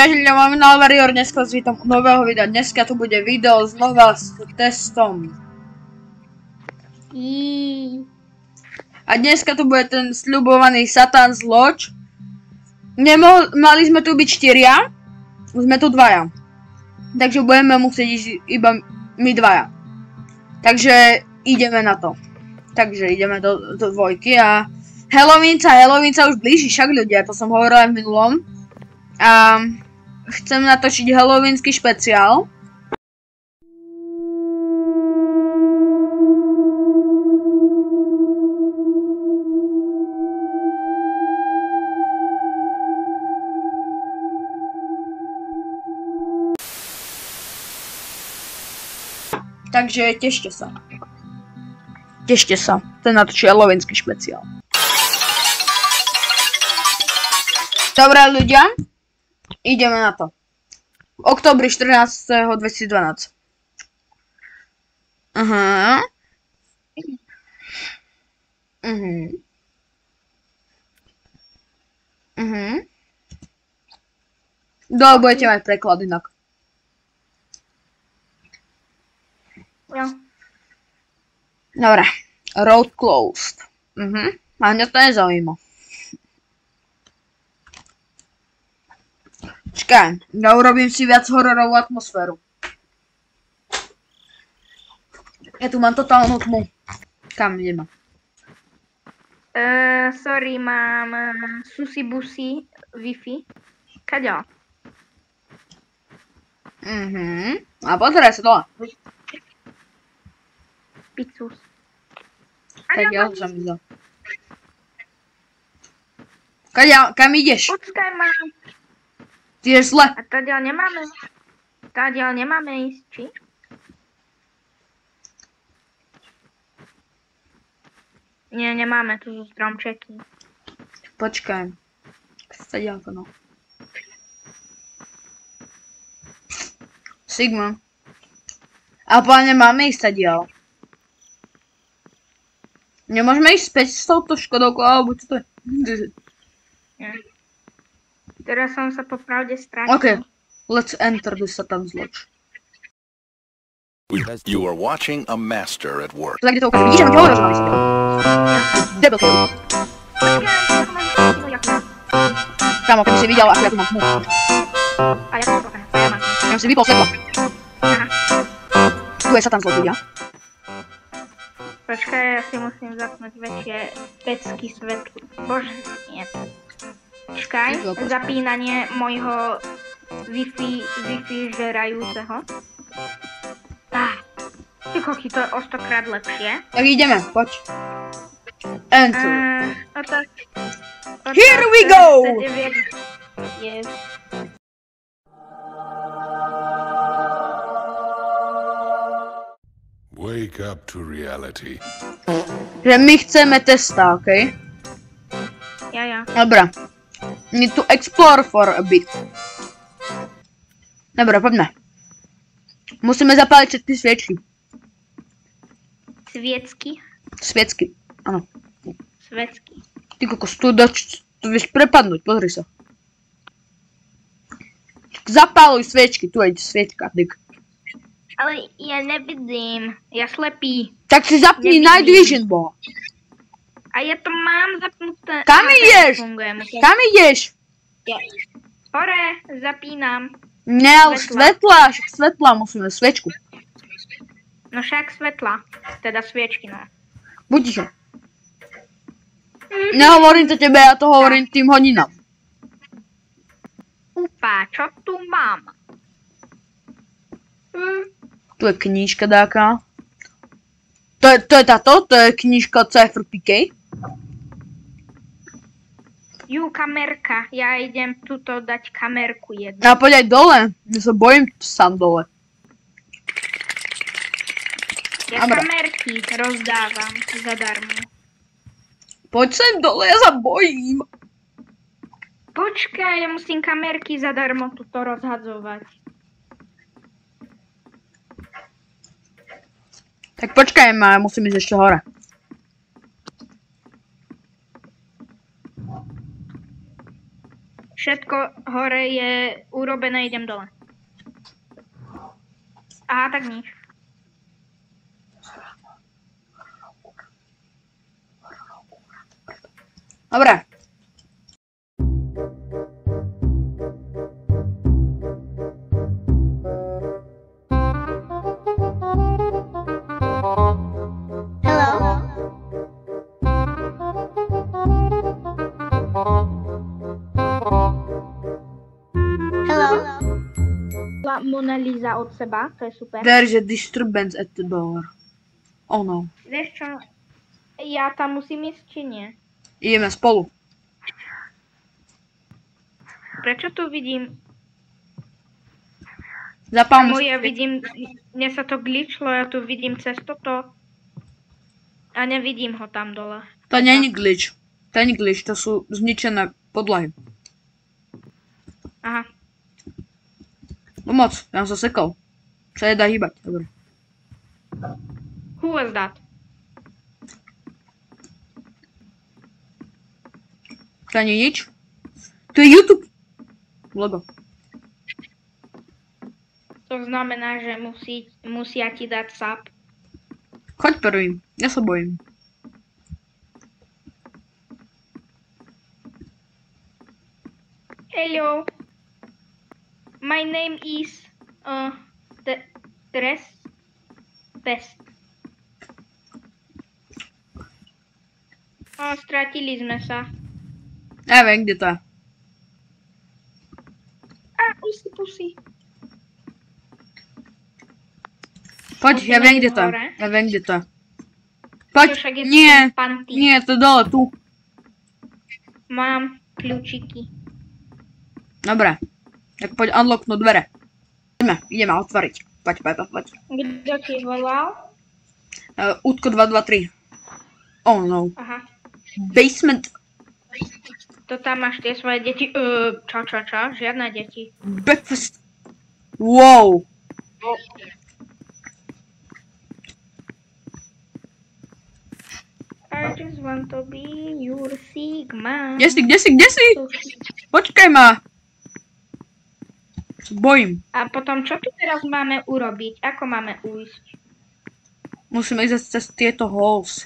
Čaužili, máme na Warrior, dneska s vítom nového videa. Dneska tu bude video znova s testom. A dneska tu bude ten sľubovaný Satan's Lodge. Mali sme tu byť 4, sme tu 2. Takže budeme musieť ísť iba my 2. Takže ideme na to. Takže ideme do dvojky a Halloween sa už blíži, však ľudia, to som hovorila v minulom. A chcem natočiť halloweensky špeciál. Takže tešte sa. Tešte sa, chcem natočiť halloweensky špeciál. Dobre ľudia. Ideme na to. Októbri 14. 2012. Aha. Dole budete mať preklad inak. Jo. Dobre. Road closed. A mňa to nezaujíma. Čakaj, ja urobím si viac hororovú atmosféru. Ja tu mám totálnu tmu. Kam ideme? Sorry, mám susibusy Wi-Fi. Kaďo? A pozeraj sa dole. Picus. Kaďo, som idel. Kaďo, kam ideš? Počkaj, mám. Ty ješ zle. A tadiaľ nemáme ísť, či? Nie, nemáme, tu sú stromčeky. Počkaj. Stadiaľko, no. Sigma. A páne, máme ísť stadiaľ. Nemôžeme ísť späť s touto Škodovkou, alebo čo to je? Nie. Teraz som sa popravde stratil. Okay, let's enter the Satan's Lodge. You are watching a master at work. Tak, kde to ukáže? Vidíš, že mám ti hovoril, že mám ísť. Debilky. Kámo, keby si videl, ako ja tu mám tmu. A ja to mám. Ja si vypol svetlo. Aha. Tu je Satan's Lodge, ľudia. Počkaj, ja si musím zapnúť väčšie pecky svetlo. Bože, nie. Počkaj, zapínanie mojho Wi-Fi žerajúceho. Ty koky, to je o 100-krát lepšie. Tak ideme, poď. Enter. Here we go! Yes. Wake up to reality. Že my chceme testa, okej? Ja. Dobre. Need to explore for a bit. Dobre, poďme. Musíme zapáliť všetky sviečky. Sviecky, áno. Svecky. Ty kokos, tu vieš prepadnúť, pozri sa. Zapáluj sviečky, tu je sviečka, dyk. Ale ja nevidím, ja slepý. Tak si zapni Night Vision, bo. A ja to mám zapnuté. Kam ideš? Kam ideš? Hore, zapínam. Ne, ale svetla musíme, sviečku. No však svetla, teda sviečky, no. Budiže. Nehovorím to tebe, ja to hovorím tým hodinám. Upá, čo tu mám? Tu je knížka dáka. To je táto, to je knížka Cypher PK. Kamerka, ja idem tuto dať kamerku jednu. A poď aj dole, ja sa bojím sám dole. Ja kamerky rozdávam zadarmo. Poď sem dole, ja sa bojím. Počkaj, ja musím kamerky zadarmo tuto rozhadzovať. Tak počkaj ma, musím ísť ešte hore. Všetko hore je urobené, idem dole. Aha, tak nič. Dobre. Mona Lisa od seba, to je super. There's a disturbance at the door. Oh no. Vieš čo? Ja tam musím ísť, či nie? Ideme spolu. Prečo tu vidím? Zapálme Ja vidím, mne sa to glitchlo, ja tu vidím cez toto. A nevidím ho tam dole. To není glitch. To není glitch, to sú zničené podlahy. Aha. No moc, ja som sa sekol. Sa nedá hýbať, dobre. Who was that? To nie nič. To je YouTube. Logo. To znamená, že musia ti dať sub. Choď prvým, ja sa bojím. Hello. My name is Dress Best. Stratili sme sa. Ja viem, kde to je. Pusy. Poď, ja viem, kde to je. Ja viem, kde to je. Poď, nie, to dole, tu. Mám kľúčiky. Dobre, tak poď unlocknúť dvere. Ideme otvoriť. Poď. Kto ti volal? Útko 223. Oh no. Aha. Basement. To tam máš tie svoje deti. Čo? Žiadne deti. Breakfast. Wow. I just want to be your Sigma. Kde si? Počkaj ma. Bojím. A potom, čo tu teraz máme urobiť? Ako máme ujsť? Musíme ísť cez tieto halls.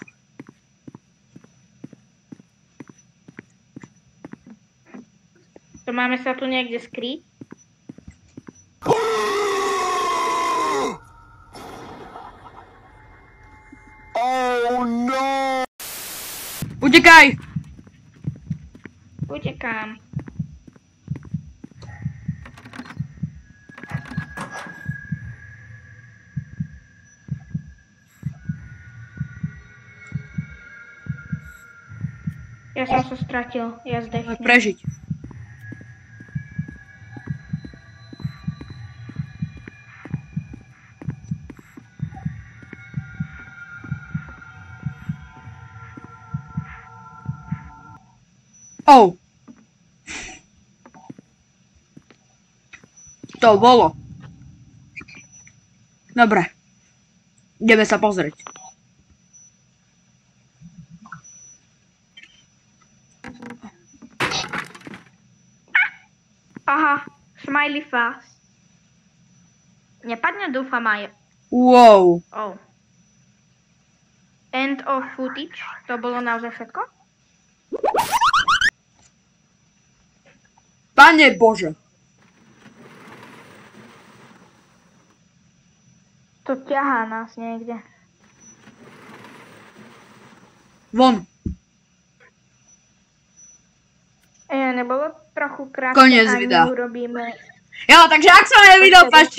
To máme sa tu niekde skryť? Oh no! Utekaj! Utekám. Ja som sa stratil, ja zdechnem. Prežiť. Oh. To bolo. Dobre. Ideme sa pozrieť. Aha, smiley face. Nepadne, dúfam aj. Wow. Oh. End of footage. To bolo naozaj všetko? Pane Bože. To ťahá nás niekde. Von. Nebolo trochu krátke Koniec a videa. neurobíme. Jo, takže ak sa vám video páčilo,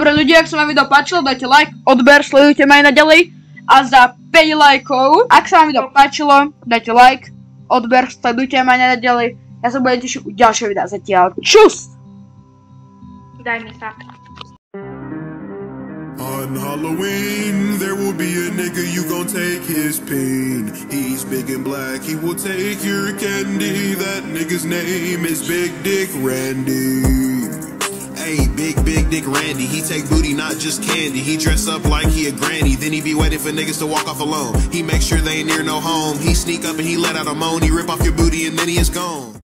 Dobre ľudia, ak sa vám video páčilo, dajte like, odber, sledujte ma aj naďalej. A za 5 lajkov, ak sa vám video páčilo, dajte like, odber, sledujte ma aj naďalej. Ja sa budem tešiť u ďalšieho videa. Zatiaľ. Čus! Daj mi sa. On Halloween, there will be a nigga, you gon' take his pain. He's big and black, he will take your candy. That nigga's name is Big Dick Randy. Hey, Big Dick Randy, he take booty, not just candy. He dress up like he a granny, then he be waiting for niggas to walk off alone. He make sure they ain't near no home. He sneak up and he let out a moan. He rip off your booty and then he is gone.